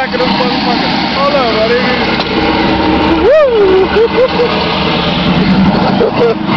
back of this motherfucker. Hold on, buddy. Woo!